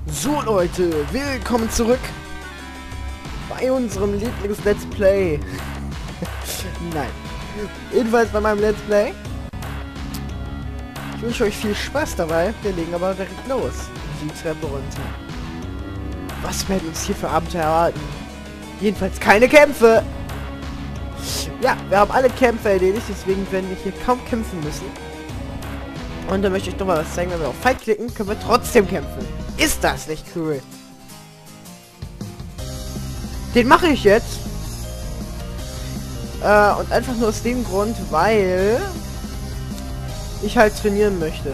So Leute, willkommen zurück bei unserem Lieblings-Let's Play. Nein, jedenfalls bei meinem Let's Play. Ich wünsche euch viel Spaß dabei. Wir legen aber direkt los. Die Treppe runter. Was werden uns hier für Abenteuer erwarten? Jedenfalls keine Kämpfe. Ja, wir haben alle Kämpfe erledigt, deswegen werden wir hier kaum kämpfen müssen. Und dann möchte ich noch mal was zeigen. Wenn wir auf Fight klicken, können wir trotzdem kämpfen. Ist das nicht cool? Den mache ich jetzt. Und einfach nur aus dem Grund, weil ich halt trainieren möchte.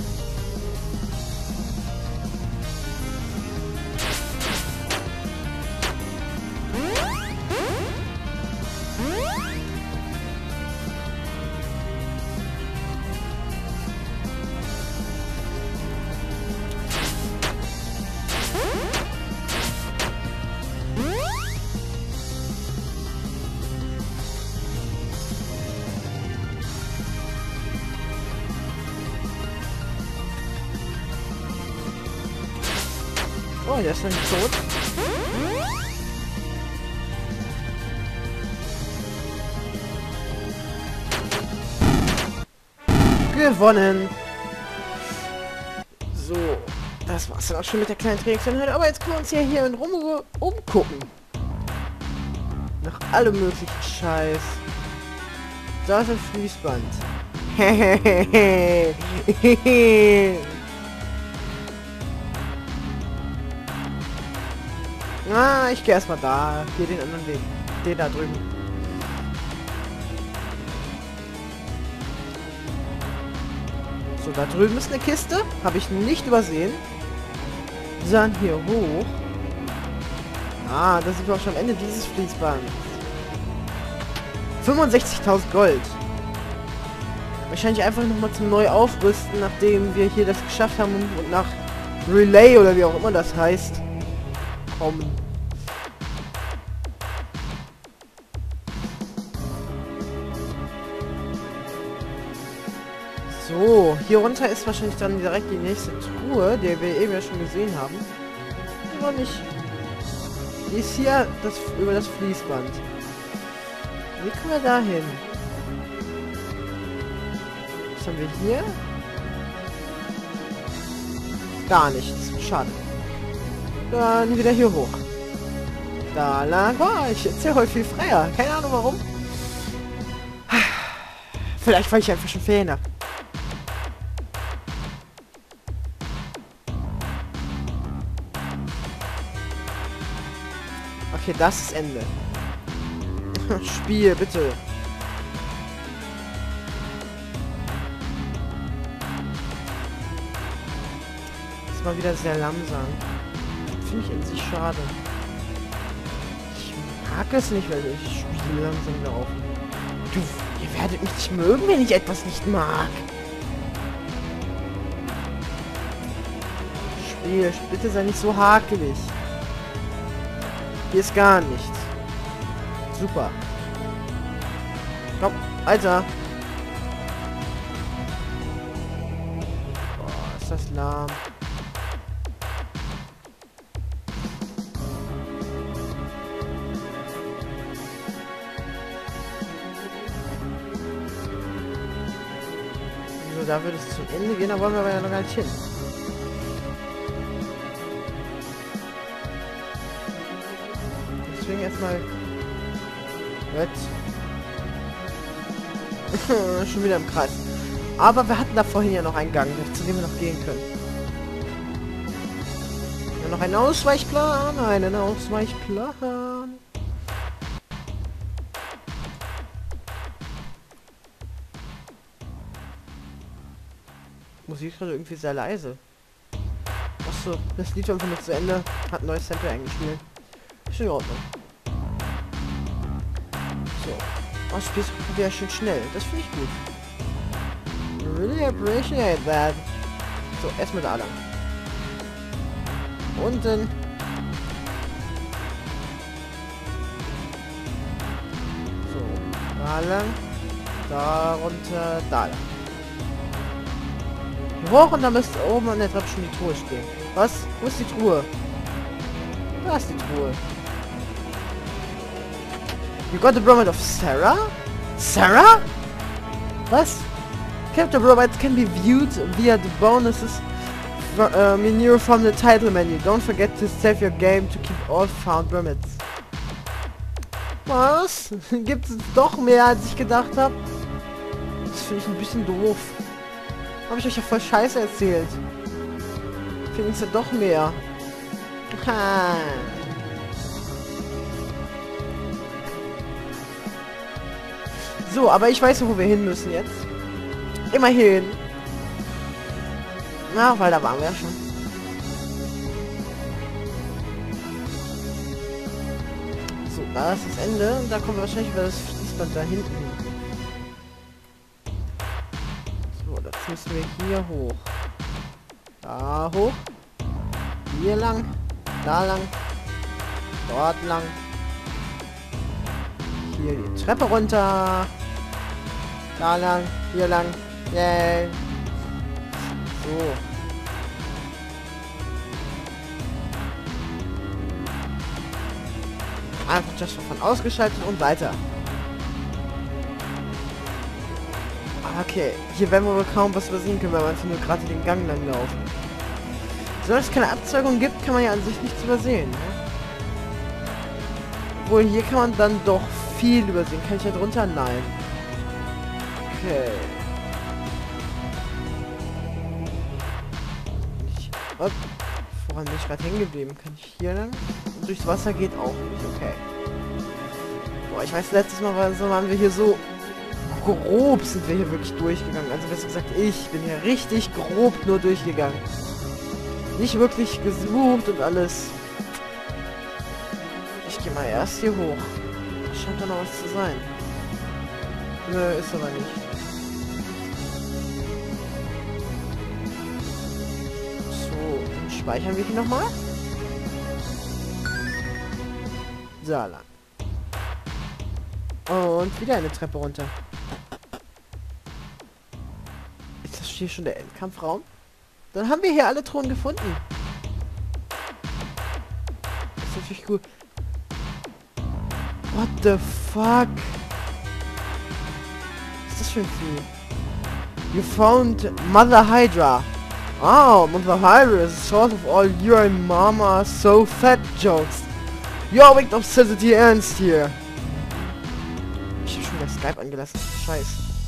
Oh, der ist noch nicht tot. Gewonnen. So, das war's dann auch schon mit der kleinen Trainingseinheit. Aber jetzt können wir uns ja hier in Ruhe umgucken. Nach allem möglichen Scheiß. Da ist ein Fließband. Ah, ich gehe erstmal da. Gehe den anderen Weg. Den da drüben. So, da drüben ist eine Kiste. Habe ich nicht übersehen. Dann hier hoch. Ah, da sind wir auch schon am Ende dieses Fließbands. 65.000 Gold. Wahrscheinlich einfach nochmal zum Neuaufrüsten, nachdem wir hier das geschafft haben und nach Relay oder wie auch immer das heißt. Kommen. So, hier runter ist wahrscheinlich dann direkt die nächste Truhe, die wir eben ja schon gesehen haben. Oder nicht? Die ist hier über das Fließband. Wie kommen wir da hin? Was haben wir hier? Gar nichts. Schade. Dann wieder hier hoch. Da lang. Boah, ich erzähle heute viel freier. Keine Ahnung warum. Vielleicht, weil ich einfach schon Ferien habe. Okay, das ist Ende. Spiel, bitte. Ist mal wieder sehr langsam. Finde ich in sich schade. Ich mag es nicht, weil ich spiele langsam laufen. Du, ihr werdet mich nicht mögen, wenn ich etwas nicht mag. Spiel, bitte sei nicht so hakelig. Hier ist gar nichts. Super. Komm, Alter. Boah, ist das lahm. So, da wird es zum Ende gehen, da wollen wir aber ja noch gar nicht hin. Deswegen erstmal... Schon wieder im Kreis. Aber wir hatten da vorhin ja noch einen Gang, zu dem wir noch gehen können. Ja, noch einen Ausweichplan, einen Ausweichplan. Musik ist gerade irgendwie sehr leise. Achso, das Lied war einfach nur zu Ende. Hat ein neues Sample eingespielt. Ist in Ordnung. So. Oh, spielst du wieder schön schnell. Das finde ich gut. Really appreciate that. So, erstmal da lang. Unten. So, da lang. Da runter, da lang. Hoch und dann müsste oben an der Treppe schon die Truhe stehen. Was? Wo ist die Truhe? Da ist die Truhe. You got the bromide of Sarah? Sarah? Was? Capture bromides can be viewed via the bonuses menu from the title menu. Don't forget to save your game to keep all found bromides. Was? Gibt es doch mehr, als ich gedacht habe? Das finde ich ein bisschen doof. Habe ich euch ja voll Scheiße erzählt. Finde ich ja doch mehr. Ha. So, aber ich weiß, wo wir hin müssen jetzt. Immerhin. Na, weil da waren wir ja schon. So, da ist das Ende. Und da kommen wir wahrscheinlich über das Fließband da hinten hin. So, das müssen wir hier hoch. Da hoch. Hier lang. Da lang. Dort lang. Hier die Treppe runter. Da lang. Hier lang. Yay. So. Einfach Just for Fun ausgeschaltet und weiter. Okay, hier werden wir wohl kaum was übersehen können, weil wir einfach nur gerade den Gang lang laufen. Solange es keine Abzweigung gibt, kann man ja an sich nichts übersehen. Ne? Obwohl, hier kann man dann doch viel übersehen. Kann ich da drunter? Nein. Okay. Was? Woran bin ich gerade hängen geblieben? Kann ich hier lang? Und durchs Wasser geht auch nicht. Okay. Boah, ich weiß, letztes Mal waren wir hier so grob sind wir hier wirklich durchgegangen. Also besser gesagt, ich bin hier richtig grob nur durchgegangen. Nicht wirklich gesucht und alles. Ich gehe mal erst hier hoch. Scheint da noch was zu sein. Nö, ist aber nicht. So, dann speichern wir hier nochmal. So lang. Und wieder eine Treppe runter. Ist das hier schon der Endkampfraum? Dann haben wir hier alle Thronen gefunden. Das ist natürlich cool. What the fuck? Was ist das für ein Vieh? You found Mother Hydra. Oh, Mother Hydra is the source of all your mama so fat jokes. Your weak obsessity ends here. Ich hab schon wieder Skype angelassen. Scheiß.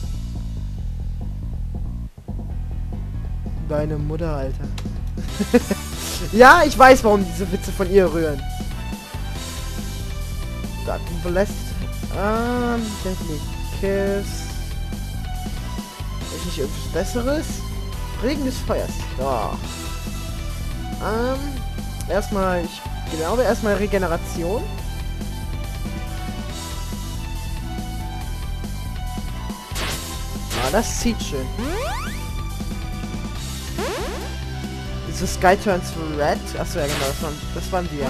Deine Mutter, Alter. Ja, ich weiß, warum diese Witze von ihr rühren. Dark Blessed. Deadly Kiss. Ist nicht irgendwas Besseres? Regen des Feuers. Ja. Erstmal, ich glaube, erstmal Regeneration. Ah, das zieht schön. Diese Sky Turns Red. Achso, ja genau, das waren wir.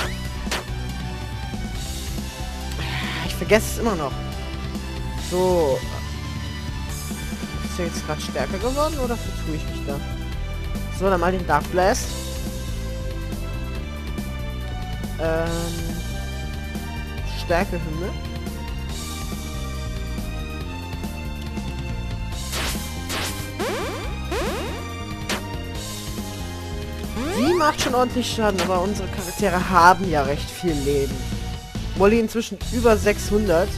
Ich vergesse es immer noch. So. Ist er jetzt gerade stärker geworden oder vertue ich mich da? So, dann mal den Dark Blast. Stärkehymne. Die macht schon ordentlich Schaden, aber unsere Charaktere haben ja recht viel Leben. Molly inzwischen über 600.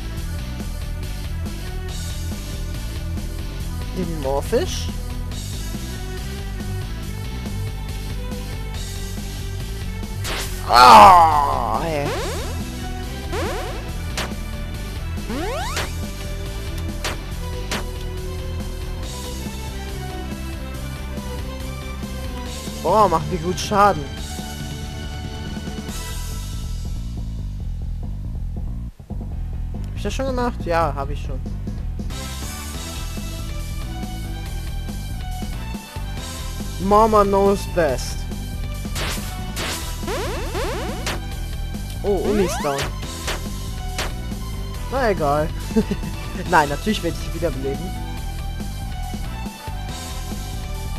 Den Morphish. Ah, hey. Boah, macht wie gut Schaden. Hab ich das schon gemacht? Ja, habe ich schon. Mama knows best. Oh, Uni ist down. Na egal. Nein, natürlich werde ich sie wiederbeleben.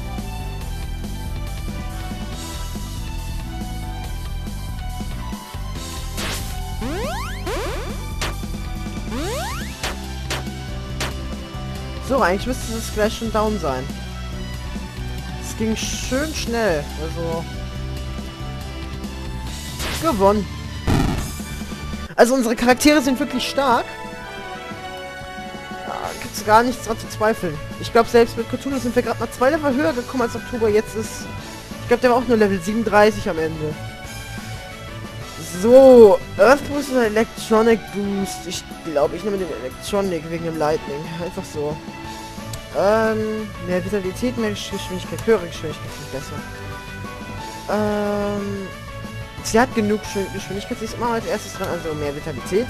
So, eigentlich müsste es gleich schon down sein. Es ging schön schnell. Also... gewonnen. Also unsere Charaktere sind wirklich stark. Da gibt es gar nichts dran zu zweifeln. Ich glaube, selbst mit Cthulhu sind wir gerade mal 2 Level höher gekommen als Oktober. Jetzt ist... ich glaube, der war auch nur Level 37 am Ende. So, Earth Boost oder Electronic Boost? Ich glaube, ich nehme den Electronic wegen dem Lightning. Einfach so. Mehr Vitalität, mehr Geschwindigkeit, höhere Geschwindigkeit ist besser. Sie hat genug Geschwindigkeit, sie ist immer als erstes dran, also mehr Vitalität.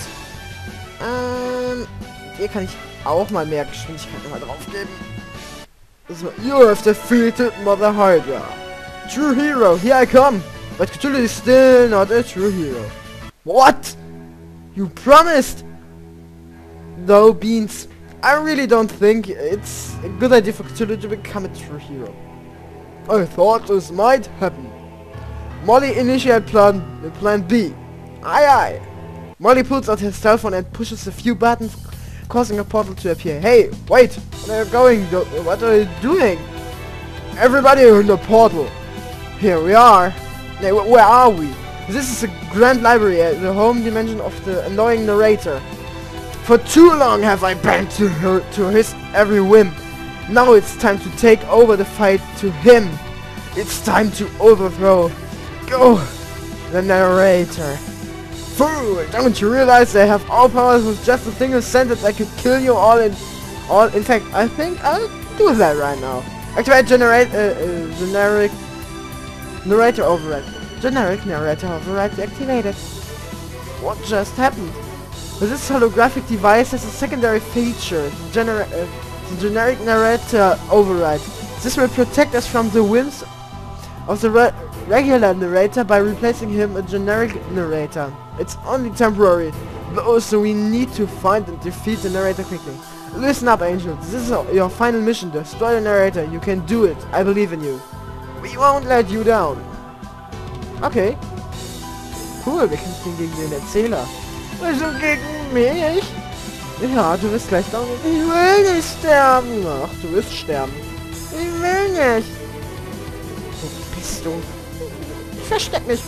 Hier kann ich auch mal mehr Geschwindigkeit nochmal drauf geben. So, you have defeated Mother Hydra. True hero, here I come. But Cthulhu is still not a true hero. What? You promised? No, Beans. I really don't think it's a good idea for Cthulhu to become a true hero. I thought this might happen. Molly initiate plan B. Aye aye. Molly pulls out his cell phone and pushes a few buttons, causing a portal to appear. Hey, wait! Where are you going? What are you doing? Everybody in the portal. Here we are. Hey, where are we? This is a grand library, the home dimension of the annoying narrator. For too long have I bent to his every whim. Now it's time to take over the fight to him. It's time to overthrow. Go, the narrator. Fool! Don't you realize they have all powers with just a single sentence that could kill you all in fact, I think I'll do that right now. Activate generic narrator override. Generic narrator override activated. What just happened? This holographic device has a secondary feature, the generic narrator override. This will protect us from the whims of the regular narrator by replacing him a generic narrator. It's only temporary, though, so we need to find and defeat the narrator quickly. Listen up, Angel. This is your final mission. Destroy the narrator. You can do it. I believe in you. We won't let you down. Okay. Cool, wir kämpfen gegen den Erzähler. Also gegen mich? Ja, du wirst gleich down. Ich will nicht sterben. Ach, du wirst sterben. Ich will nicht. Wo bist du? Ich versteck mich.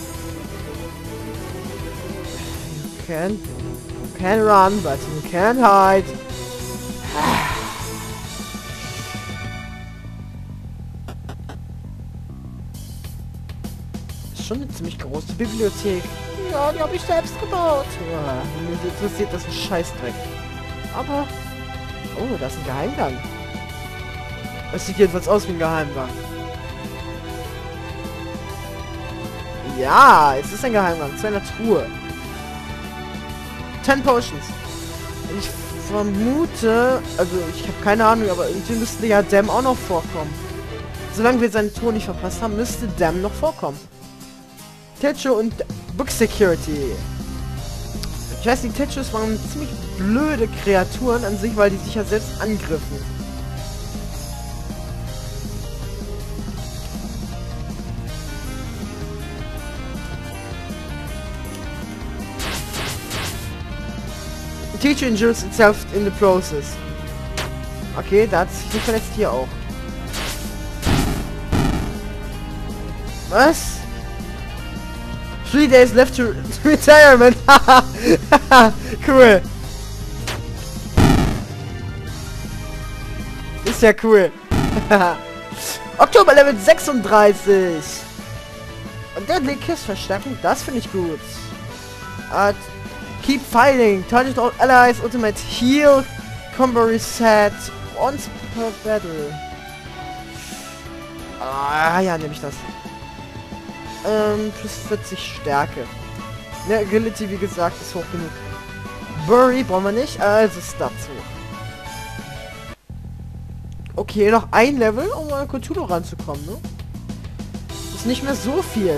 You can run, but you can't hide. Ist schon eine ziemlich große Bibliothek. Ja, die habe ich selbst gebaut. Ja, mich interessiert das ein Scheißdreck. Aber... oh, da ist ein Geheimgang. Das sieht jedenfalls aus wie ein Geheimgang. Ja, es ist ein Geheimgang zu einer Truhe. 10 Potions. Ich vermute, also ich habe keine Ahnung, aber irgendwie müsste ja Dam auch noch vorkommen. Solange wir seine Tour nicht verpasst haben, müsste Dam noch vorkommen. Tetsu und Book Security. Ich weiß, die Tetsus waren ziemlich blöde Kreaturen an sich, weil die sich ja selbst angriffen. The teacher injures itself in the process. Okay, da hat sich nicht verletzt, hier auch. Was? 3 days left to retirement. Cool. Ist ja cool. Oktober Level 36. Und Deadly Kiss verstärken, das finde ich gut. Keep fighting. Target all allies. Ultimate heal. Combo reset. Once per battle. Ah, ja, nehme ich das. Plus 40 Stärke. Ne, Agility, wie gesagt, ist hoch genug. Bury brauchen wir nicht, also Stats hoch. Okay, noch ein Level, um an Cthulhu ranzukommen, ne? Ist nicht mehr so viel.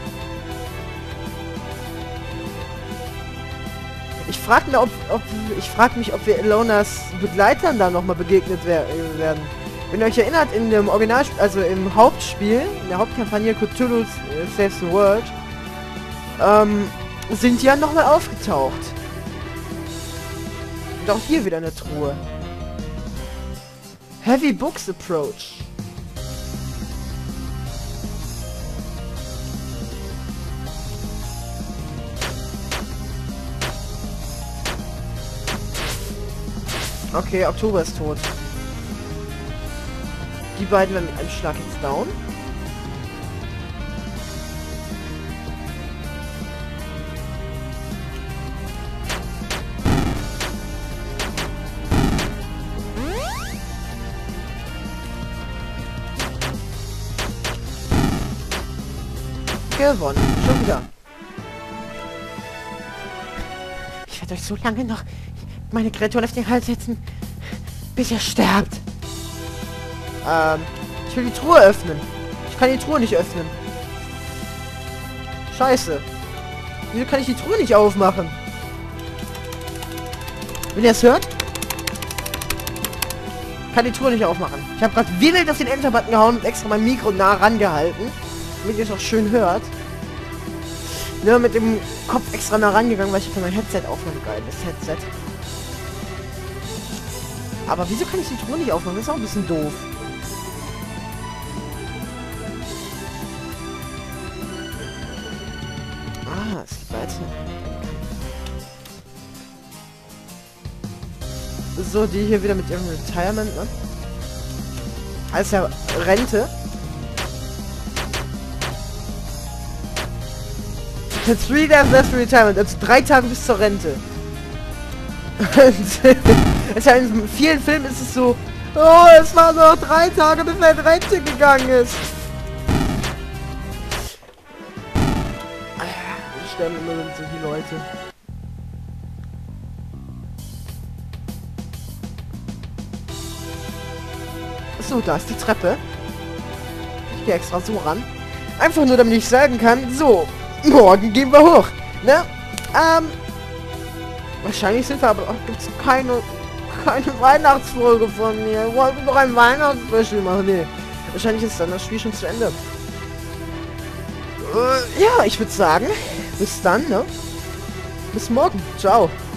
Ich frage mich, ob wir Ilonas Begleitern da nochmal begegnet werden. Wenn ihr euch erinnert, in dem Originalspiel, also im Hauptspiel, in der Hauptkampagne Cthulhu Saves the World, sind die ja nochmal aufgetaucht. Und auch hier wieder eine Truhe. Heavy Books Approach. Okay, Oktober ist tot. Die beiden werden mit einem Schlag jetzt down. Gewonnen. Schon wieder. Ich werde euch so lange noch meine Kreatur auf den Hals setzen, bis ihr sterbt. Ich will die Truhe öffnen. Ich kann die Truhe nicht öffnen. Scheiße. Wieso kann ich die Truhe nicht aufmachen? Wenn ihr es hört? Kann die Truhe nicht aufmachen. Ich habe gerade wild auf den Enter-Button gehauen und extra mein Mikro nah rangehalten, damit ihr es auch schön hört. Nur mit dem Kopf extra nah rangegangen, weil ich kann mein Headset aufmachen. Geiles Headset. Aber wieso kann ich die Truhe nicht aufmachen? Das ist auch ein bisschen doof. Ah, es geht weiter. So, die hier wieder mit ihrem Retirement, ne? Als ja Rente. It's 3 days left to retirement. Also 3 Tage bis zur Rente. Es ja in vielen Filmen ist es so, oh, es waren noch 3 Tage, bis er in Rente gegangen ist. Ich sterben immer so die Leute. So, da ist die Treppe. Ich gehe extra so ran. Einfach nur, damit ich sagen kann, so, morgen gehen wir hoch. Ne? Wahrscheinlich sind wir aber... Gibt es keine Weihnachtsfolge von mir. Wir wollten doch ein Weihnachtsspecial machen. Nee. Wahrscheinlich ist dann das Spiel schon zu Ende. Ja, ich würde sagen, bis dann, ne? Bis morgen. Ciao.